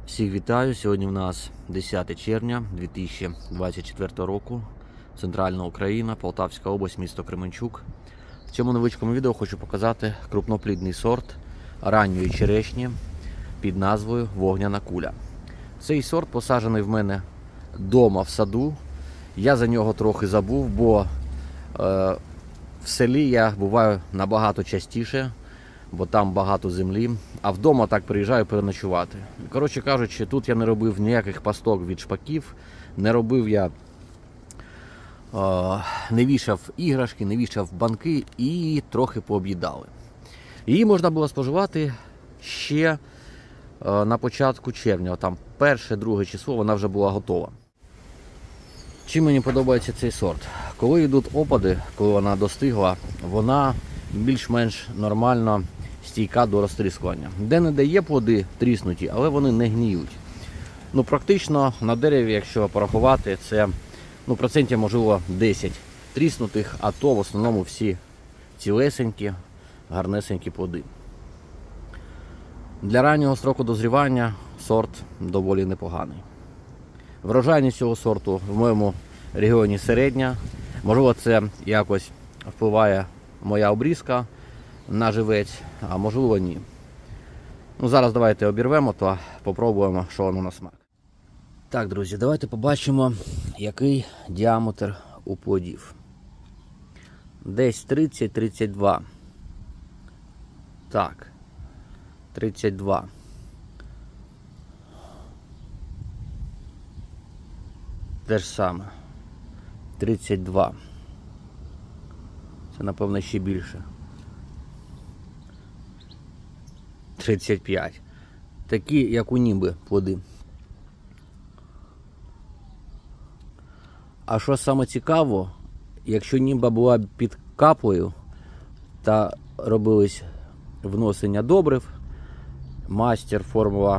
Всіх вітаю! Сьогодні в нас 10 червня 2024 року. Центральна Україна, Полтавська область, місто Кременчук. В цьому невеличкому відео хочу показати крупноплідний сорт ранньої черешні під назвою Вогняна куля. Цей сорт посаджений в мене вдома в саду. Я за нього трохи забув, бо в селі я буваю набагато частіше, бо там багато землі, а вдома так приїжджаю переночувати. Коротше кажучи, тут я не робив ніяких пасток від шпаків, не робив я, не вішав іграшки, не вішав банки і трохи пооб'їдали. Її можна було споживати ще на початку червня, там 1-2 число вона вже була готова. Чим мені подобається цей сорт? Коли йдуть опади, коли вона достигла, вона більш-менш нормально стійка до розтріскування. Де-не-де є плоди тріснуті, але вони не гніють. Практично на дереві, якщо порахувати, це процентів, можливо, 10 тріснутих, а то в основному всі цілесенькі, гарнесенькі плоди. Для раннього строку дозрівання сорт доволі непоганий. Врожайність цього сорту в моєму регіоні середня. Можливо, це якось впливає моя обрізка на живець, а можливо ні. Зараз давайте обірвемо та попробуємо, що воно на смак. Так, друзі, давайте побачимо, який діаметр у плодів. Десь 30-32. Так, 32. Те ж саме. 32. Це, напевно, ще більше. 35. Такі, як у ніби, плоди. А що саме цікаво, якщо ніба була під каплею та робились вносення добрив, мастер формула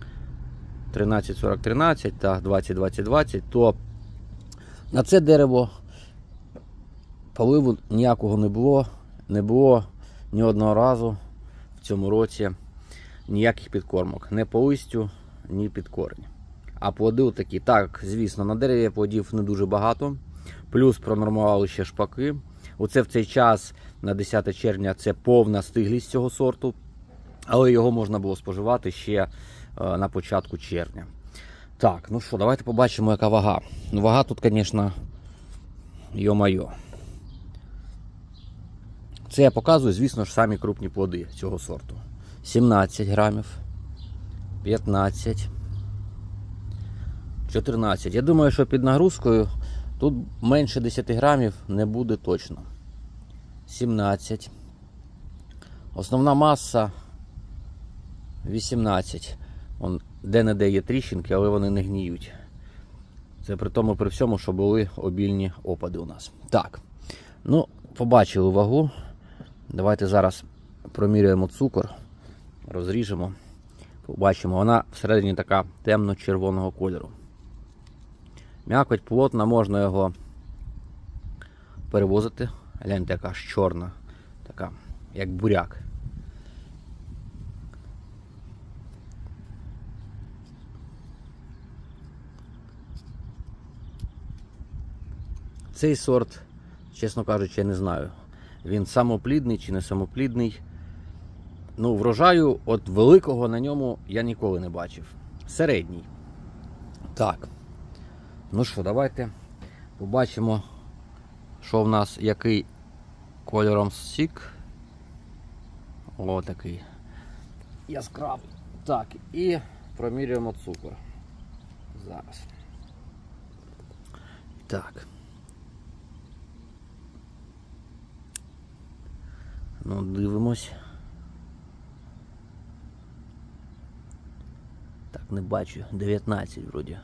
13-40-13 та 20-20-20, то на це дерево поливу ніякого не було ні одного разу в цьому році ніяких підкормок. Не по листю, ні під корінь. А плоди отакі. Так, звісно, на дереві плодів не дуже багато. Плюс пронормували ще шпаки. Оце в цей час, на 10 червня, це повна стиглість цього сорту. Але його можна було споживати ще на початку червня. Так, ну що, давайте побачимо, яка вага. Вага тут, звісно, йо-майо. Це я показую, звісно ж, самі крупні плоди цього сорту. 17 грамів, 15, 14. Я думаю, що під нагрузкою тут менше 10 грамів не буде точно. 17. Основна маса 18. Де-не-де є тріщинки, але вони не гніють. Це при тому, при всьому, що були обільні опади у нас. Так, побачили вагу. Давайте зараз проміряємо цукор, розріжемо, побачимо. Вона всередині така темно-червоного кольору. М'якоть плотна, можна його перевозити. Гляньте, яка ж чорна, така, як буряк. Цей сорт, чесно кажучи, я не знаю, він самоплідний чи не самоплідний. Врожаю от великого на ньому я ніколи не бачив. Середній. Так. Давайте побачимо, що в нас, який кольором сік. О, такий яскравий. Так, і промірюємо цукор. Зараз. Так. Дивимось. Так, не бачу. 19 вроді.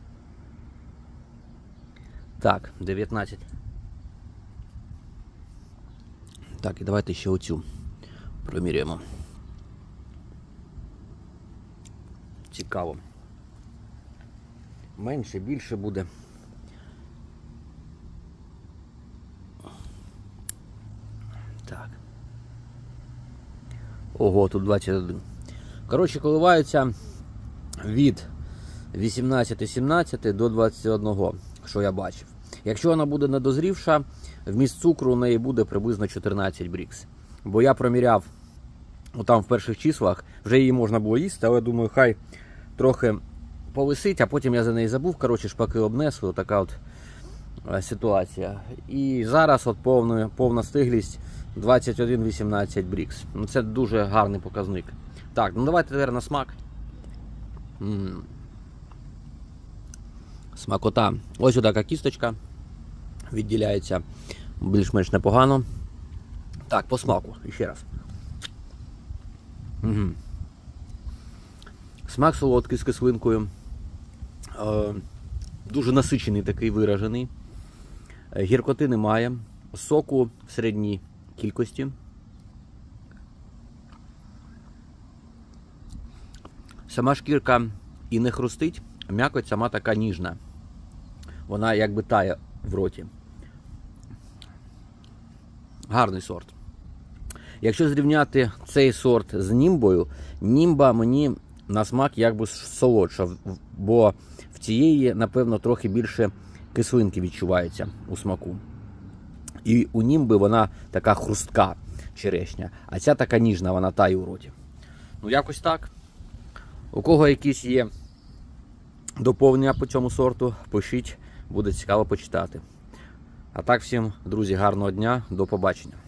Так, 19. Так, і давайте ще оцю проміряємо. Цікаво. Менше, більше буде. Так. Ого, тут 21. Коротше, коливаються від 18-17 до 21, що я бачив. Якщо вона буде недозрівша, вміст цукру у неї буде приблизно 14 брікс. Бо я проміряв там в перших числах, вже її можна було їсти, але думаю, хай трохи повисить, а потім я за неї забув, коротше, шпаки обнесли, така от ситуація. І зараз от повна стиглість 21-18 брікс. Ну, це дуже гарний показник. Так, ну давайте тепер на смак. Смакота. Ось така кісточка відділяється більш-менш непогано. Так, по смаку, ще раз. Смак солодкий з кислинкою. Дуже насичений такий, виражений. Гіркоти немає. Соку в середній кількості. Сама шкірка і не хрустить, м'якоть сама така ніжна. Вона якби тає в роті. Гарний сорт. Якщо зрівняти цей сорт з німбою, німба мені на смак якби солодша, бо в цієї, напевно, трохи більше кислинки відчувається у смаку. І у німби вона така хрустка черешня, а ця така ніжна, вона тає у роті. Ну, якось так. У кого якісь є доповнення по цьому сорту, пишіть, буде цікаво почитати. А так всім, друзі, гарного дня, до побачення.